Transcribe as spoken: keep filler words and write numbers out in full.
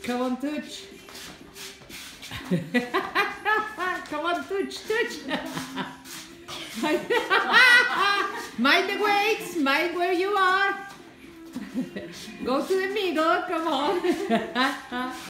Come on, touch. Come on, touch, touch. Mind the weights, mind where you are. Go to the middle, come on.